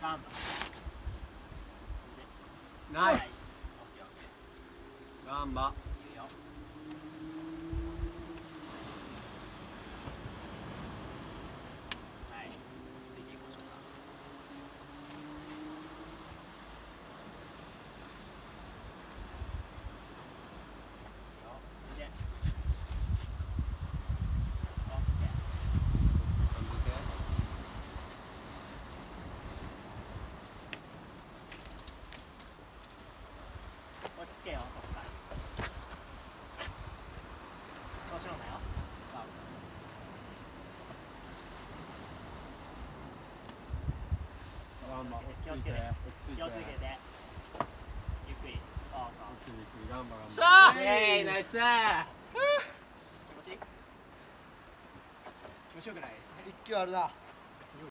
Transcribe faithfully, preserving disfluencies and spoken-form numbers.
ガンバ。 ナイス。ガンバ。 いいよ。ナイス。落ち着いていきましょうか。いいよ。落ち着いて。オッケー。 感じて。 落ち着けよ、そこから。調子乗んなよ。 ガンバ。 気をつけて。気をつけて。 落ち着いて。 ゆっくり。そうそう。 ゆっくりゆっくりガンバガンバ。 しゃーイエーイナイスー。 気持ちいい？気持ちよくない？ 一球あるな。